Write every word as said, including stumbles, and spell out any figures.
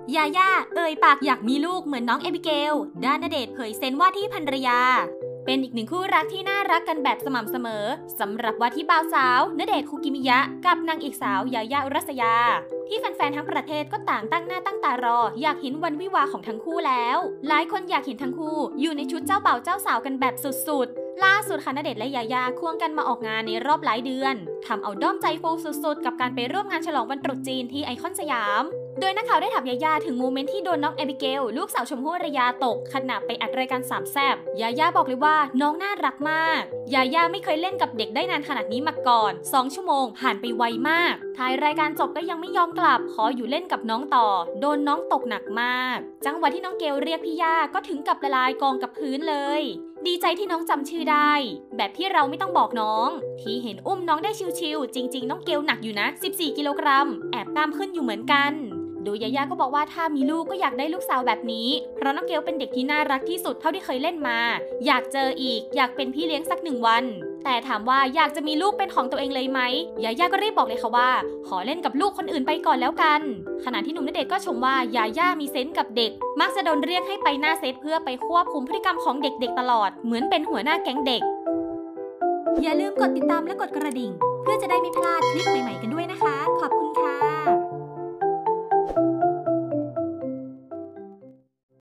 ยาย่าเอ่ยปากอยากมีลูกเหมือนน้องเอบิเกลด้านณเดชน์เผยเซนว่าที่ภรรยาเป็นอีกหนึ่งคู่รักที่น่ารักกันแบบสม่ำเสมอสำหรับว่าที่บ่าวสาวณเดชน์คุกิมิยะกับนางเอกสาวยาย่าอุรัสยาที่แฟนๆทั้งประเทศก็ต่างตั้งหน้าตั้งตารออยากเห็นวันวิวาของทั้งคู่แล้วหลายคนอยากเห็นทั้งคู่อยู่ในชุดเจ้าบ่าวเจ้าสาวกันแบบสุดๆล่าสุดค่ะณเดชน์และยาย่าควงกันมาออกงานในรอบหลายเดือนทำเอาด้อมใจฟูสุดๆกับการไปร่วมงานฉลองวันตรุษจีนที่ไอคอนสยามโดยนักข่าวได้ถามยาย่าถึงโมเมนต์ที่โดนน้องเอบิเกลลูกสาวชมพู่อารยาตกขณะไปอัดรายการสามแซ่บยาย่าบอกเลยว่าน้องน่ารักมากยาย่าไม่เคยเล่นกับเด็กได้นานขนาดนี้มาก่อนสองชั่วโมงผ่านไปไวมากท้ายรายการจบก็ยังไม่ยอมกลับขออยู่เล่นกับน้องต่อโดนน้องตกหนักมากจังหวะที่น้องเกลเรียกพี่ย่าก็ถึงกับละลายกองกับพื้นเลยดีใจที่น้องจำชื่อได้แบบที่เราไม่ต้องบอกน้องที่เห็นอุ้มน้องได้ชิวๆจริงๆน้องเกลหนักอยู่นะสิบสี่กิโลกรัมแอบตามขึ้นอยู่เหมือนกันโดยยาย่าก็บอกว่าถ้ามีลูกก็อยากได้ลูกสาวแบบนี้เพราะน้องเกลเป็นเด็กที่น่ารักที่สุดเท่าที่เคยเล่นมาอยากเจออีกอยากเป็นพี่เลี้ยงสักหนึ่งวันแต่ถามว่าอยากจะมีลูกเป็นของตัวเองเลยไหมยาย่าก็รีบบอกเลยค่ะว่าขอเล่นกับลูกคนอื่นไปก่อนแล้วกันขณะที่หนุ่มณเดชน์ก็ชมว่ายาย่ามีเซนส์กับเด็กมักจะโดนเรียกให้ไปหน้าเซตเพื่อไปควบคุมพฤติกรรมของเด็กๆตลอดเหมือนเป็นหัวหน้าแก๊งเด็กอย่าลืมกดติดตามและกดกระดิ่งเพื่อจะได้ไม่พลาดคลิปใหม่ๆกันด้วยนะคะขอบ